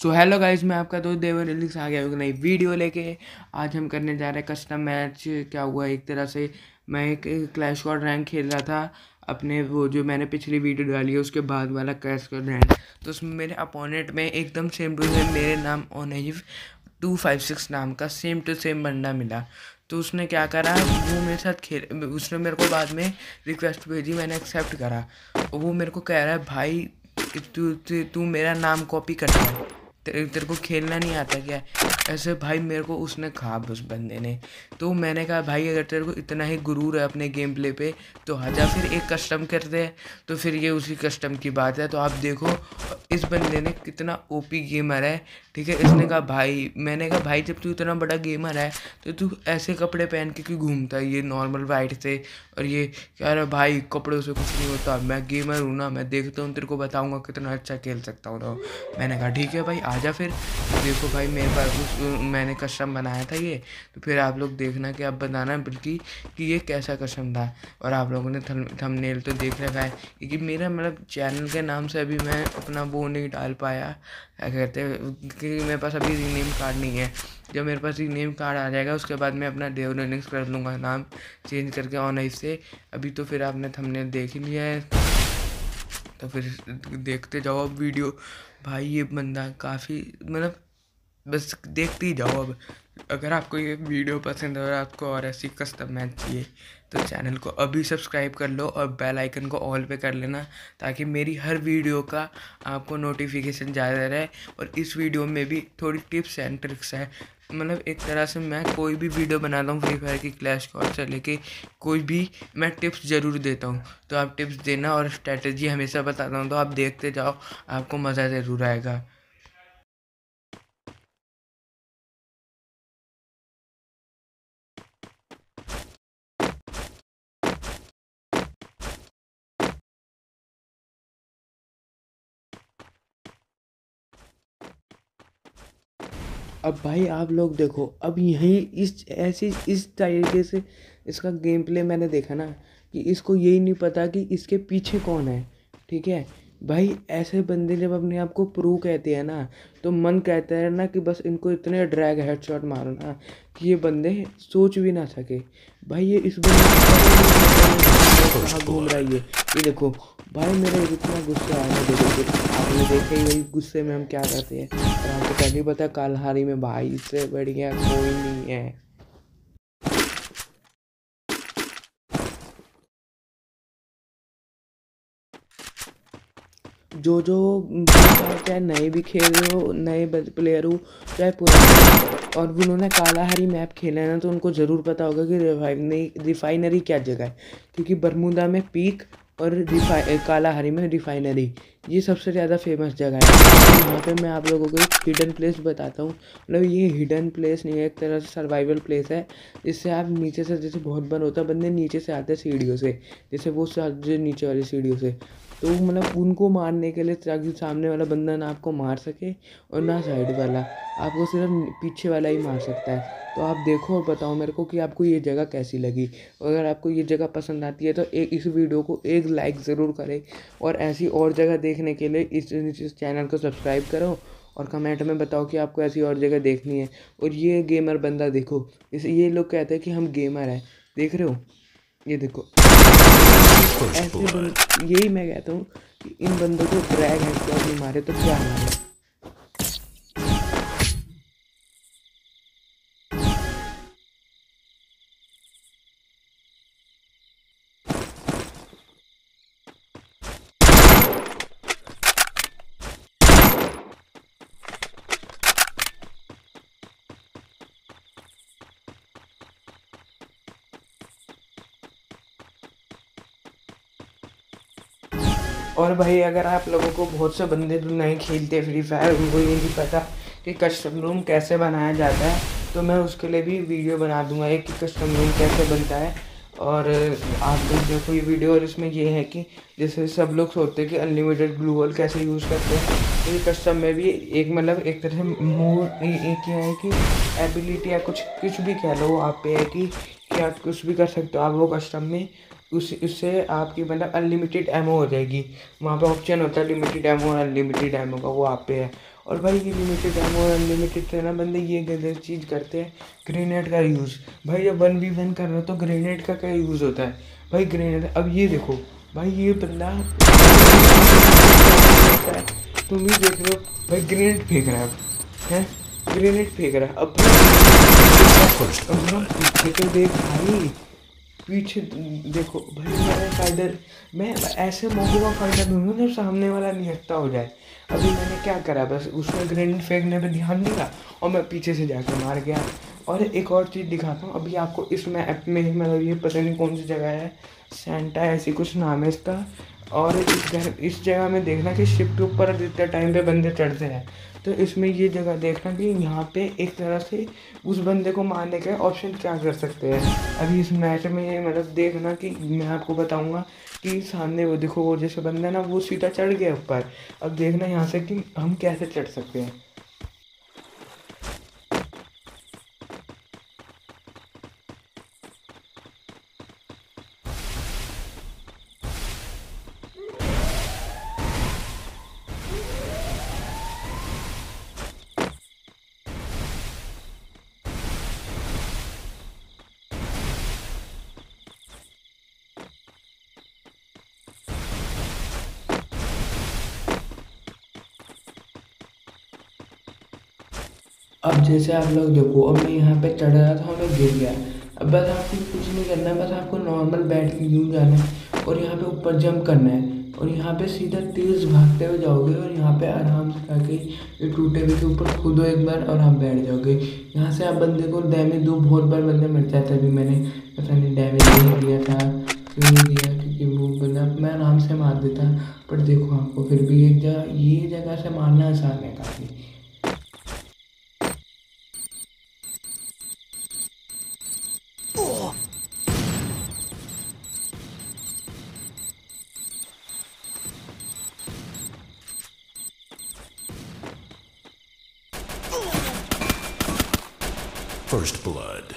So hello guys, मैं आपका दोस्त देवर रिलिक्स आ गया हूँ नई वीडियो लेके। आज हम करने जा रहे हैं कस्टम मैच। क्या हुआ, एक तरह से मैं एक क्लैश स्क्वाड रैंक खेल रहा था अपने, वो जो मैंने पिछली वीडियो डाली है उसके बाद वाला क्लैश स्क्वाड रैंक। तो उसमें मेरे अपोनेंट में एकदम सेम टू सेम मेरे नाम ओनेव 256 नाम का सेम टू सेम बंदा मिला। तो उसने क्या करा, वो मेरे साथ खेल, उसने मेरे को बाद में रिक्वेस्ट भेजी, मैंने एक्सेप्ट करा। वो मेरे को कह रहा है भाई तू तू तू मेरा नाम कॉपी करता है, तेरे को खेलना नहीं आता क्या? ऐसे भाई मेरे को उसने कहा उस बंदे ने। तो मैंने कहा भाई अगर तेरे को इतना ही गुरूर है अपने गेम प्ले पे तो आजा फिर एक कस्टम करते हैं। तो फिर ये उसी कस्टम की बात है। तो आप देखो इस बंदे ने कितना ओपी गेमर है, ठीक है। इसने कहा भाई, मैंने कहा भाई जब तू इतना बड़ा गेमर है तो तू ऐसे कपड़े पहन के क्यों घूमता है, ये नॉर्मल वाइट से? और ये कह रहा भाई कपड़ों से कुछ नहीं होता, मैं गेमर हूँ ना, मैं देखता हूँ तेरे को बताऊँगा कितना अच्छा खेल सकता हूँ। तो मैंने कहा ठीक है भाई आजा फिर। देखो भाई मेरे पास मैंने कस्टम बनाया था ये, तो फिर आप लोग देखना कि आप बताना बल्कि कि ये कैसा कस्टम था। और आप लोगों ने थंबनेल तो देख रखा है, क्योंकि मेरा मतलब चैनल के नाम से अभी मैं अपना वो नहीं डाल पाया, क्या कहते हैं, क्योंकि मेरे पास अभी रीनेम कार्ड नहीं है। जब मेरे पास रीनेम कार्ड आ जाएगा उसके बाद मैं अपना देव रनिंग्स कर लूँगा, नाम चेंज करके ऑनलाइन से। अभी तो फिर आपने थंबनेल देख ही लिया है, तो फिर देखते जाओ अब वीडियो। भाई ये बंदा काफ़ी मतलब बस देखते ही जाओ अब। अगर आपको ये वीडियो पसंद है और आपको और ऐसी कस्टम मैच चाहिए तो चैनल को अभी सब्सक्राइब कर लो और बेल आइकन को ऑल पे कर लेना, ताकि मेरी हर वीडियो का आपको नोटिफिकेशन ज़्यादा रहे। और इस वीडियो में भी थोड़ी टिप्स एंड ट्रिक्स है, मतलब एक तरह से मैं कोई भी वीडियो बनाता हूँ फ्री फायर की, क्लैश स्क्वाड से लेके कोई भी, मैं टिप्स ज़रूर देता हूँ। तो आप टिप्स देना और स्ट्रेटजी हमेशा बताता हूँ, तो आप देखते जाओ, आपको मज़ा ज़रूर आएगा। अब भाई आप लोग देखो, अब यही इस तरीके से इसका गेम प्ले मैंने देखा ना, कि इसको यही नहीं पता कि इसके पीछे कौन है, ठीक है। भाई ऐसे बंदे जब अपने आप को प्रो कहते हैं ना, तो मन कहता है ना कि बस इनको इतने ड्रैग हेडशॉट मारो ना कि ये बंदे सोच भी ना सके। भाई ये इस बंदे कहाँ घूम रहा है ये देखो। भाई मेरे इतना गुस्सा आया है, देखो आपने देखा ही, वही गुस्से में हम क्या करते हैं। और आपको पहले ही पता है कालहारी में भाई इससे बढ़िया कोई नहीं है। जो जो चाहे नए भी खेल रहे हो, नए प्लेयर हो चाहे पुराने, और उन्होंने कालाहारी मैप खेला है ना, तो उनको ज़रूर पता होगा कि रिफाइनरी क्या जगह है। क्योंकि बरमूदा में पीक और कालाहारी में रिफाइनरी, ये सबसे ज़्यादा फेमस जगह है। तो यहाँ पे मैं आप लोगों को एक हिडन प्लेस बताता हूँ। मतलब ये हिडन प्लेस नहीं है, एक तरह से सर्वाइवल प्लेस है, जिससे आप नीचे से, जैसे बहुत बार होता है बंदे नीचे से आते हैं सीढ़ियों से, जैसे वो जो नीचे वाली सीढ़ियों से, तो मतलब उनको मारने के लिए, ताकि सामने वाला बंदा ना आपको मार सके और ना साइड वाला, आपको सिर्फ पीछे वाला ही मार सकता है। तो आप देखो और बताओ मेरे को कि आपको ये जगह कैसी लगी। अगर आपको ये जगह पसंद आती है तो इस वीडियो को एक लाइक ज़रूर करें, और ऐसी और जगह देखने के लिए इस चैनल को सब्सक्राइब करो, और कमेंट में बताओ कि आपको ऐसी और जगह देखनी है। और ये गेमर बंदा देखो, इसे ये लोग कहते हैं कि हम गेमर हैं, देख रहे हो, ये देखो। यही मैं कहता हूँ कि इन बंदों को ड्रैग हेडशॉट नहीं मारे तो क्या मारे। और भाई अगर आप लोगों को, बहुत से बंदे जो नहीं खेलते फ्री फायर, उनको ये नहीं पता कि कस्टम रूम कैसे बनाया जाता है, तो मैं उसके लिए भी वीडियो बना दूंगा एक, कि कस्टम रूम कैसे बनता है। और आप लोग देखो ये वीडियो। और इसमें ये है कि जैसे सब लोग सोचते हैं कि अनलिमिटेड ग्लू वॉल कैसे यूज़ करते हैं, तो ये कस्टम में भी एक, मतलब एक तरह से मोर एक क्या है कि एबिलिटी या कुछ भी कह लो आप पे है कि आप कुछ भी कर सकते हो आप वो कस्टम में। उससे आपकी मतलब अनलिमिटेड एमओ हो जाएगी। वहाँ पे ऑप्शन होता है लिमिटेड एमओ और अनलिमिटेड एमओ का, वो आप पे है। और भाई ये लिमिटेड एमो और अनलिमिटेड से ना बंदे ये गलत चीज़ करते हैं, ग्रेनेड का यूज़। भाई जब 1v1 कर रहे हो तो ग्रेनेड का क्या यूज़ होता है भाई? ग्रेनेड, अब ये देखो भाई, ये बंदा तुम ही देख लो भाई, ग्रेनेड फेंक रहा है, ग्रेनेड फेंक रहा है। अब पीछे तो देख भाई, पीछे देखो भाई, मैंने फाइटर, मैं ऐसे मौके का फाइटर दूंगा जब सामने वाला निहत्था हो जाए। अभी मैंने क्या करा, बस उसमें ग्रेनेड फेंकने पे ध्यान दिया और मैं पीछे से जाके मार गया। और एक और चीज़ दिखाता हूँ अभी आपको, इस मैप में मतलब ये पता नहीं कौन सी जगह है, सेंटा ऐसी कुछ नाम है इसका। और इस जगह में देखना कि शिप के ऊपर जितने टाइम पे बंदे चढ़ते हैं, तो इसमें ये जगह देखना कि यहाँ पे एक तरह से उस बंदे को मारने के ऑप्शन क्या कर सकते हैं। अभी इस मैच में ये मतलब देखना कि मैं आपको बताऊंगा कि सामने वो देखो, वो जैसे बंदा है ना, वो सीधा चढ़ गया ऊपर। अब देखना यहाँ से कि हम कैसे चढ़ सकते हैं। अब जैसे आप लोग देखो, अब मैं यहाँ पे चढ़ रहा था, मैं गिर गया। अब बस आपको कुछ नहीं करना है, बस आपको नॉर्मल बैठ के यूँ जाना है और यहाँ पे ऊपर जंप करना है और यहाँ पे सीधा तेज़ भागते हुए जाओगे और यहाँ पे आराम से जाके ये टूटे हुए के ऊपर कूदो एक बार और आप बैठ जाओगे। यहाँ से आप बंदे को डैमेज दो, बहुत बार बंदे मर जाते हैं। अभी मैंने पता नहीं डैमेज नहीं दिया था, क्यों नहीं दिया, क्योंकि वो बंदा मैं आराम से मार देता। पर देखो आपको फिर भी एक जगह, ये जगह से मारना आसान है काफ़ी। First blood.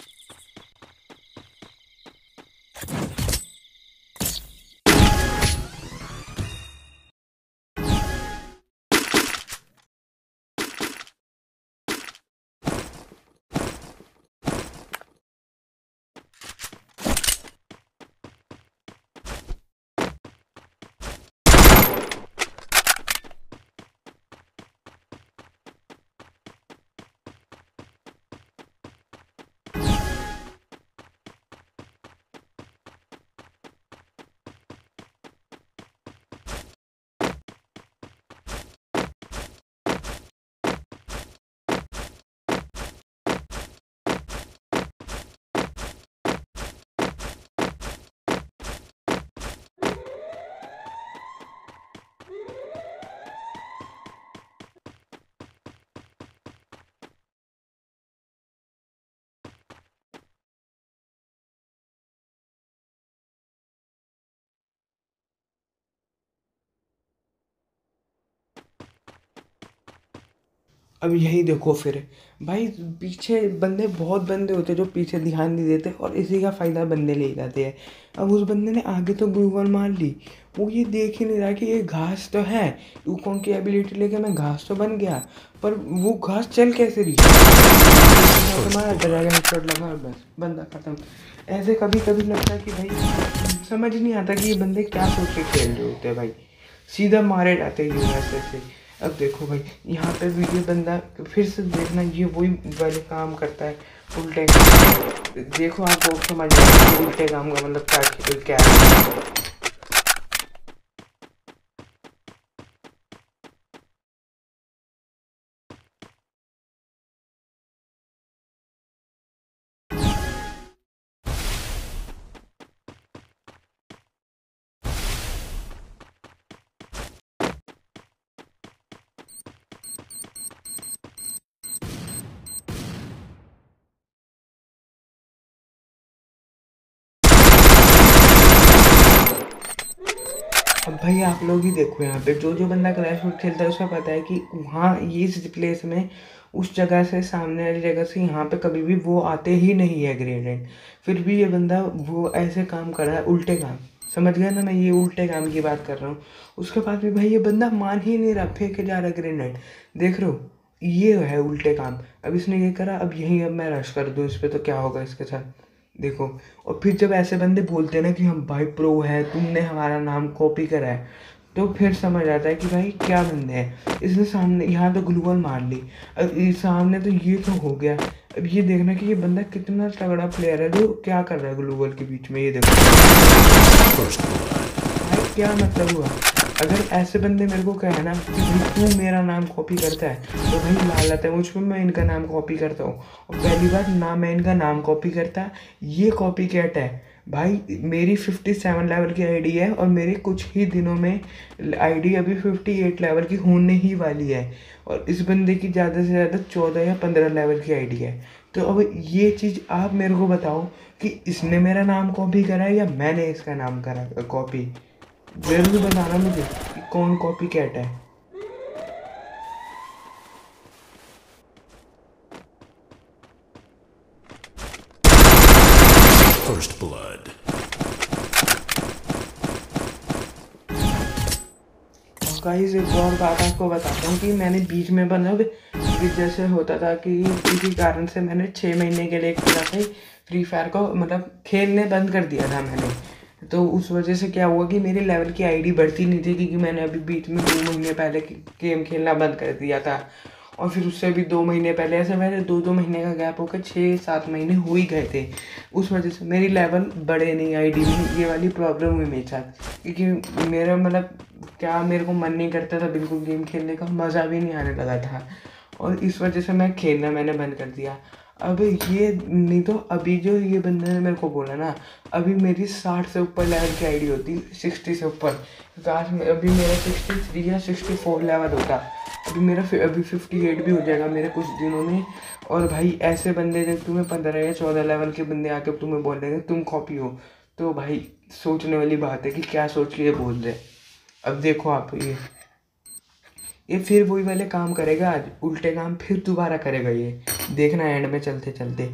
अब यही देखो फिर भाई, पीछे बंदे, बहुत बंदे होते हैं जो पीछे ध्यान नहीं देते और इसी का फ़ायदा बंदे ले जाते हैं। अब उस बंदे ने आगे तो ग्लूवॉल मार ली, वो ये देख ही नहीं रहा कि ये घास तो है, वूकोंग की एबिलिटी लेके मैं घास तो बन गया, पर वो घास चल कैसे रही। तुम्हारा ड्रैगन हेडशॉट लगा और बस बंदा खत्म। ऐसे कभी कभी लगता है कि भाई समझ नहीं आता कि ये बंदे क्या सोच के खेल रहे होते हैं भाई, सीधा मारे जाते हैं ऐसे से। अब देखो भाई, यहाँ पे भी ये बंदा फिर से देखना, ये वही वाले काम करता है, उल्टे काम। देखो आपको समझ में उल्टे काम का मतलब क्या है। अब भाई आप लोग ही देखो, यहाँ पे जो जो बंदा क्लैश रोड खेलता है उसको पता है कि वहाँ ये इस प्लेस में, उस जगह से, सामने वाली जगह से यहाँ पे कभी भी वो आते ही नहीं है ग्रेनेड। फिर भी ये बंदा वो ऐसे काम कर रहा है, उल्टे काम। समझ गया ना, मैं ये उल्टे काम की बात कर रहा हूँ। उसके बाद भी भाई ये बंदा मान ही नहीं रहा, फेंके जा रहा ग्रेनेड। देख रहे हो, ये है उल्टे काम। अब इसने ये करा, अब यही अब मैं रश कर दूँ इस पर तो क्या होगा इसके साथ, देखो। और फिर जब ऐसे बंदे बोलते हैं ना कि हम भाई प्रो है, तुमने हमारा नाम कॉपी करा है, तो फिर समझ आता है कि भाई क्या बंदे हैं। इसने सामने यहाँ तो ग्लूवल मार ली, अब इस सामने तो ये तो हो गया। अब ये देखना कि ये बंदा कितना तगड़ा प्लेयर है जो क्या कर रहा है ग्लूवल के बीच में, ये देखो। First blood. भाई क्या मतलब हुआ। अगर ऐसे बंदे मेरे को कहे ना कि भाई तू मेरा नाम कॉपी करता है, तो भाई लालत है मुझ पर, मैं इनका नाम कॉपी करता हूँ। और पहली बात ना, मैं इनका नाम कॉपी करता, ये कॉपी कैट है। भाई मेरी 57 लेवल की आईडी है और मेरे कुछ ही दिनों में आईडी अभी 58 लेवल की होने ही वाली है। और इस बंदे की ज़्यादा से ज़्यादा 14 या 15 लेवल की आईडी है। तो अब ये चीज़ आप मेरे को बताओ कि इसने मेरा नाम कॉपी करा है या मैंने इसका नाम करा कॉपी। जरूर बताना मुझे कि कौन कॉपी कैट है। First blood. और गाइस एक और बात आपको बताता हूँ कि मैंने बीच में मतलब कि जैसे होता था कि किसी कारण से मैंने 6 महीने के लिए एक तरह से फ्री फायर को मतलब खेलने बंद कर दिया था मैंने। तो उस वजह से क्या हुआ कि मेरी लेवल की आईडी बढ़ती नहीं थी, क्योंकि मैंने अभी बीच में 2 महीने पहले गेम खेलना बंद कर दिया था। और फिर उससे भी 2 महीने पहले, ऐसे मैंने 2-2 महीने का गैप होकर 6-7 महीने हो ही गए थे। उस वजह से मेरी लेवल बढ़े नहीं आईडी में, ये वाली प्रॉब्लम हुई मेरे साथ। क्योंकि मेरा मतलब क्या, मेरे को मन नहीं करता था बिल्कुल गेम खेलने का, मज़ा भी नहीं आने लगा था। और इस वजह से मैं खेलना मैंने बंद कर दिया। अब ये नहीं तो अभी जो ये बंदे ने मेरे को बोला ना, अभी मेरी 60 से ऊपर लेवल की आईडी होती, 60 से ऊपर। काश अभी मेरा 63 या 64 लेवल होता। अभी मेरा अभी 58 भी हो जाएगा मेरे कुछ दिनों में। और भाई ऐसे बंदे जब तुम्हें 15 या 14 लेवल के बंदे आके तुम्हें बोल देंगे तुम कॉपी हो, तो भाई सोचने वाली बात है कि क्या सोच के ये बोल रहे। अब देखो आप, ये फिर वही वाले काम करेगा, आज उल्टे काम फिर दोबारा करेगा ये, देखना एंड में चलते चलते।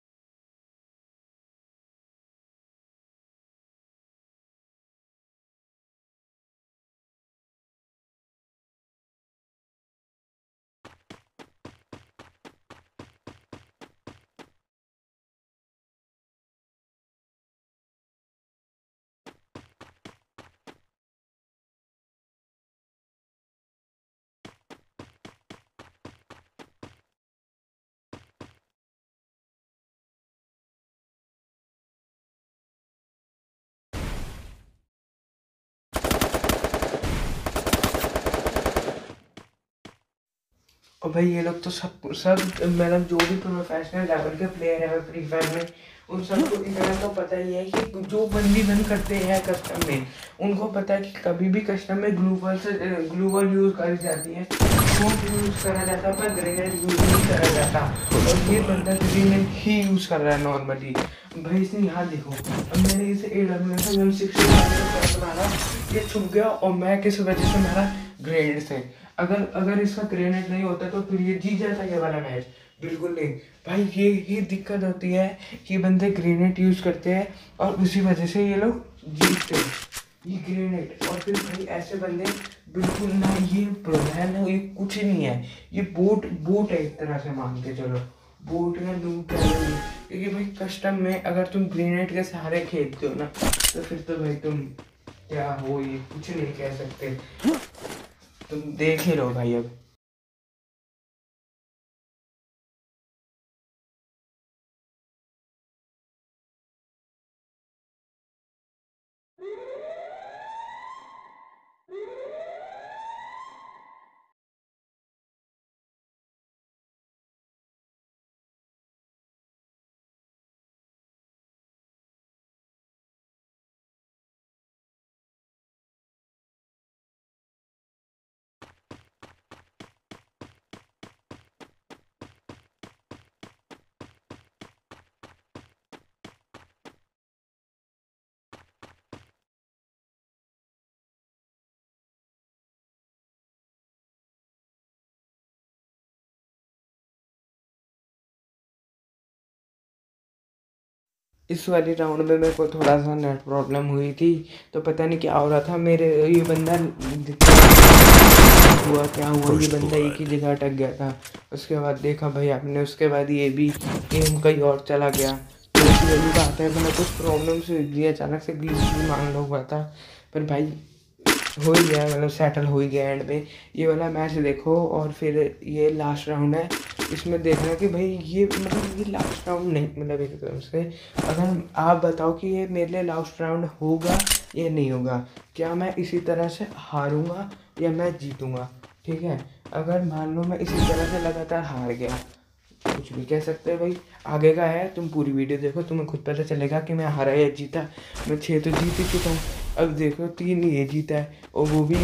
और भाई ये लोग तो सब सब मतलब जो भी प्रोफेशनल लेवल के प्लेयर है फ्री फायर में, उन सबको इतना तो पता ही है कि जो बंदी बंद करते हैं कस्टम में, उनको पता है कि कभी भी कस्टम में ग्लूवल यूज़ करी जाती है, स्मोक यूज़ करा जाता है, पर ग्रेनेड यूज़ नहीं करा जाता। और ये बंदा ग्रेनेड ही यूज़ कर रहा है नॉर्मली। भाई इसने यहाँ देखो, अब मैंने इसे AWS 160 मारा, ये छुप गया, और मैं किस वजह से मारा, ग्रेनेड से। अगर अगर इसका ग्रेनेड नहीं होता तो फिर ये जीत जाता ये वाला मैच, बिल्कुल नहीं। भाई ये ही दिक्कत होती है कि बंदे ग्रेनेड यूज़ करते हैं और उसी वजह से ये लोग जीतते हैं, ये ग्रेनेड। और फिर भाई ऐसे बंदे बिल्कुल ना ये प्रो है ना, ये कुछ नहीं है, ये बोट बोट है एक तरह से, मान के चलो बोट या लूट कह लो। क्योंकि भाई कस्टम में अगर तुम ग्रेनेड के सहारे खेलते हो ना, तो फिर तो भाई तुम क्या हो, ये कुछ नहीं कह सकते। तुम देख ही लो भाई अब। इस वाली राउंड में मेरे को थोड़ा सा नेट प्रॉब्लम हुई थी, तो पता नहीं क्या हो रहा था। मेरे ये बंदा हुआ क्या हुआ, ये First बंदा एक ही blood. जगह अटक गया था। उसके बाद देखा भाई आपने, उसके बाद ये भी गेम कहीं और चला गया। तो ऐसी वाली बात है, मैंने कुछ प्रॉब्लम से हुई, अचानक से ग्लिच भी मान लो हुआ था, पर भाई हो ही गया, मतलब सेटल हो ही गया एंड में। ये वाला मैच देखो और फिर ये लास्ट राउंड है, इसमें देखना कि भाई ये मतलब ये लास्ट राउंड नहीं, मतलब एक तरह से अगर आप बताओ कि ये मेरे लिए लास्ट राउंड होगा या नहीं होगा, क्या मैं इसी तरह से हारूंगा या मैं जीतूंगा। ठीक है, अगर मान लो मैं इसी तरह से लगातार हार गया, कुछ भी कह सकते हैं भाई, आगे का है, तुम पूरी वीडियो देखो, तुम्हें खुद पता चलेगा कि मैं हारा या जीता। मैं 6 तो जीत ही चुका हूँ, अब देखो 3 ये जीता है, और वो भी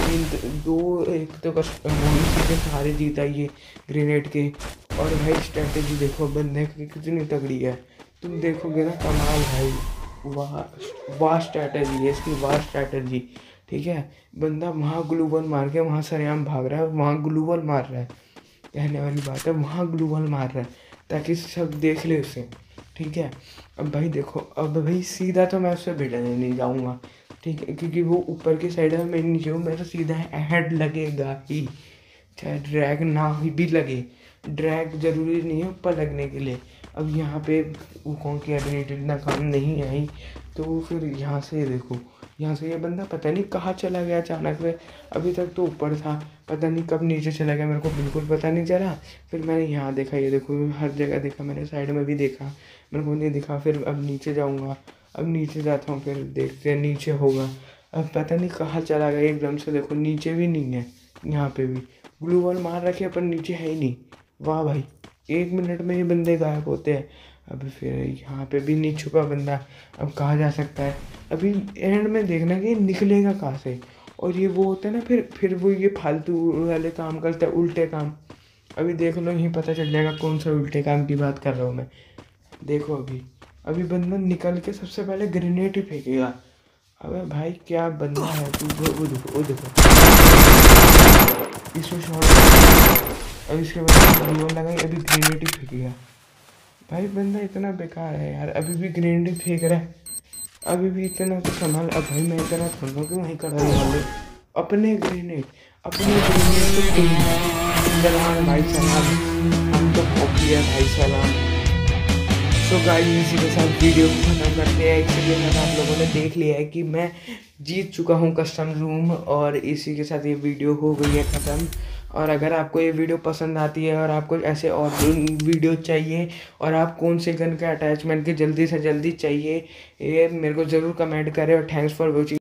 2 एक तो वो सीधे सारे जीता ये ग्रेनेड के। और भाई स्ट्रैटेजी देखो बंदे की कितनी तगड़ी है, तुम देखोगे ना, कमाल भाई, वाह वाह स्ट्रैटेजी है इसकी, वाह स्ट्रैटेजी। ठीक है, बंदा वहाँ ग्लूबल मार के वहाँ सरेआम भाग रहा है, वहाँ ग्लूबल मार रहा है, कहने वाली बात है, वहाँ ग्लूबल मार रहा है ताकि सब देख ले उसे। ठीक है, अब भाई देखो, अब भाई सीधा तो मैं उससे भिड़ने नहीं जाऊँगा, ठीक है, क्योंकि वो ऊपर की साइड है, मैं नीचे हूँ, मेरा सीधा हेड लगेगा ही, चाहे ड्रैग ना ही भी लगे। ड्रैग जरूरी नहीं है ऊपर लगने के लिए। अब यहाँ पे वो कौन की एबिलिटी इतना काम नहीं आई, तो फिर यहाँ से देखो, यहाँ से ये बंदा पता नहीं कहाँ चला गया अचानक से, अभी तक तो ऊपर था, पता नहीं कब नीचे चला गया, मेरे को बिल्कुल पता नहीं चला। फिर मैंने यहाँ देखा, ये देखो हर जगह देखा मैंने, साइड में भी देखा, मेरे को नहीं दिखा। फिर अब नीचे जाऊँगा, अब नीचे जाता हूँ, फिर देखते हैं नीचे होगा। अब पता नहीं कहाँ चला गया एकदम से, देखो नीचे भी नहीं है, यहाँ पे भी ग्लू वॉल मार रखे पर नीचे है ही नहीं। वाह भाई, 1 मिनट में ये बंदे गायब होते हैं। अब फिर यहाँ पे भी नहीं छुपा बंदा, अब कहाँ जा सकता है, अभी एंड में देखना कि निकलेगा कहाँ से। और ये वो होता है ना, फिर वो ये फालतू वाले काम करता है, उल्टे काम। अभी देख लो, यहीं पता चल जाएगा कौन सा उल्टे काम की बात कर रहा हूँ मैं। देखो अभी अभी बंदा निकल के सबसे पहले ग्रेनेड ही फेंकेगा। अबे भाई क्या बंदा है तू, वो देखो वो देखो, इसमें शॉट, अब इसके बाद रिवॉल्वर लगाई, अभी ग्रेनेड ही फेंकेगा। भाई बंदा इतना बेकार है यार, अभी भी ग्रेनेड ही फेंक रहा है, अभी भी इतना तो संभाल। अब भाई मैं इतना थोड़ा कि वहीं खड़ा रहा, अपने ग्रेनेड तो सलाम भाई सलाम, हम तो कॉपी है भाई सलाम। तो गाइस इसी के साथ वीडियो को खत्म करते हैं। इसलिए मैंने आप लोगों ने देख लिया है कि मैं जीत चुका हूं कस्टम रूम, और इसी के साथ ये वीडियो हो गई है ख़त्म। और अगर आपको ये वीडियो पसंद आती है और आपको ऐसे और वीडियो चाहिए, और आप कौन से गन के अटैचमेंट के जल्दी से जल्दी चाहिए, ये मेरे को ज़रूर कमेंट करें। और थैंक्स फॉर वॉचिंग।